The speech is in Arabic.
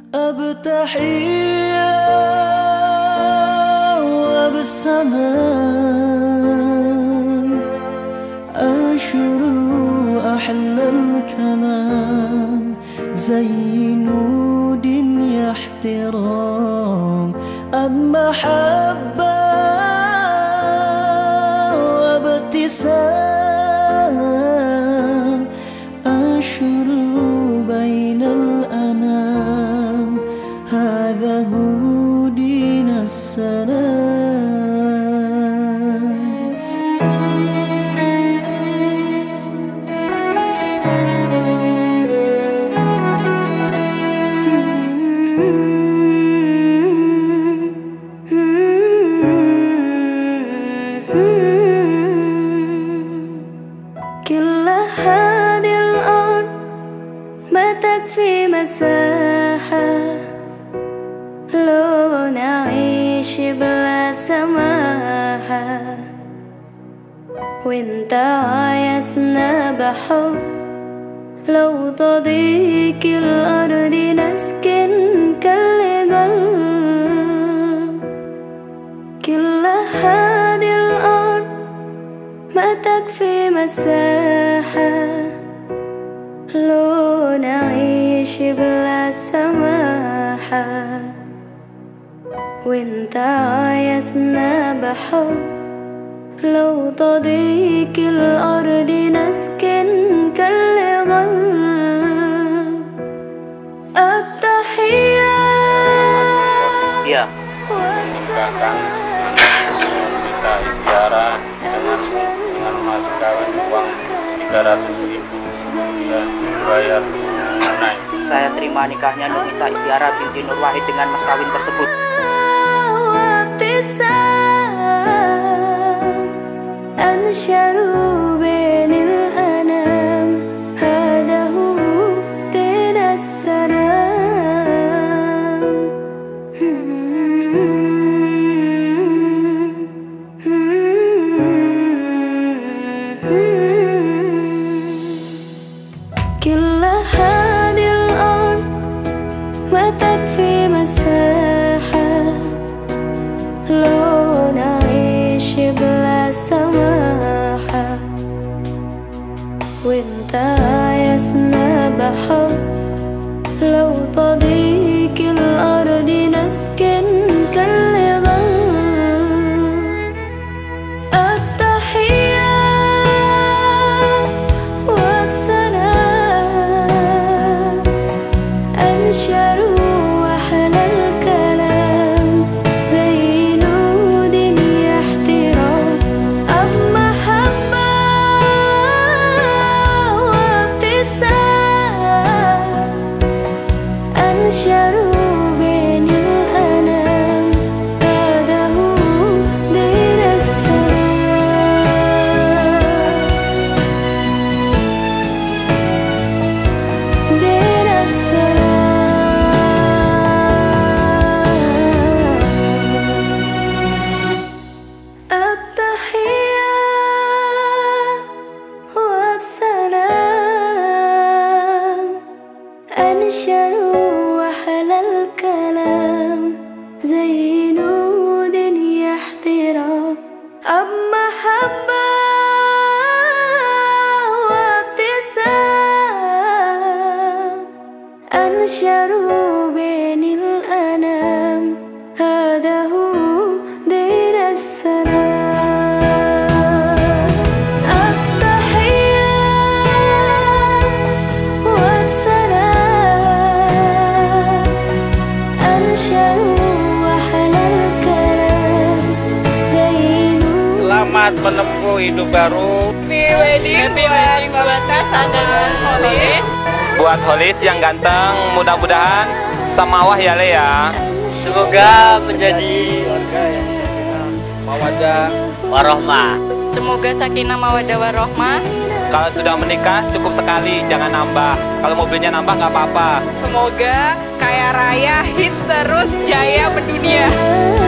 أبتحية وبالسلام أنشر أحلى الكلام زي نود يا احترام محبة وابتسام أنشر بين الأنام هذا هو دين السلام. كل هذه الأرض ما تكفي مساحة لو نعيش بلا سماحة، وانت عايزنا بحب لو تضيق الأرض نسكن كل قلب. كل هذه الأرض ما تكفي مساحة لو نعيش بلا سماحة، وانت عايزنا بحب لو تضيق الأرض نسكن كل قلب. التحية menggunakan kita istiara dengan mas kawin uang 300.000 dan dibayar tunai. Saya terima nikahnya Nurmita Istiara binti Nur Wahid dengan mas kawin tersebut. كل هذه الأرض ما تكفي مساحة لو نعيش بلا سماحة، وانت عايزنا بحب لو تضيق الأرض نسكن كل قلب. التحية وبسلام أنشر أحلى الكلام زي نود يا احترام محبة وابتسام أنشر بين الأنام هذا هو دين السلام. دين السلام. التحية وبسلام أنشر أحلى الكلام زي نود يا احترام محبة وابتسام أنشر بين الأنام هذا هو دين السلام. التحية وبسلام أنشر أحلى الكلام زي نور. Selamat menempuh hidup baru. Happy wedding buat Tasa dan Holis. Buat Holis yang ganteng, mudah-mudahan samawah ya Le ya. Semoga menjadi Keluarga yang sakinah, mawaddah, warohmah. Semoga sakinah mawaddah warohmah. Kalau sudah menikah cukup sekali, jangan nambah. Kalau mobilnya nambah nggak apa-apa. Semoga kaya raya, hits terus, jaya mendunia.